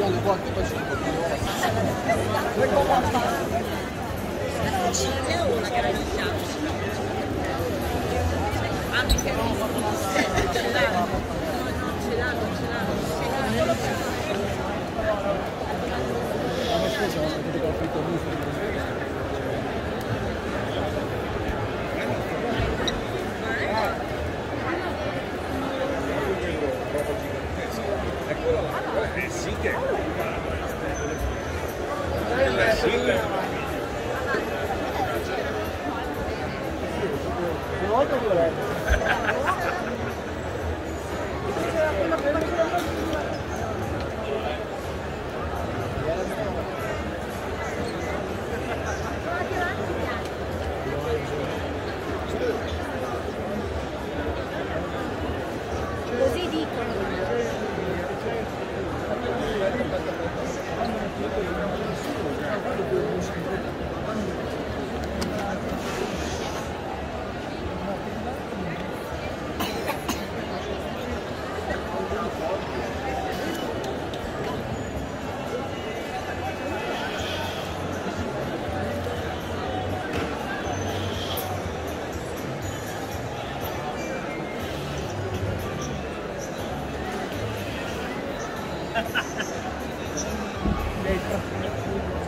le volte poi sono cucina o una gara di fianco? Anche se non ce l'hanno, ce l'hanno. Sì che Così dicono. Dentro.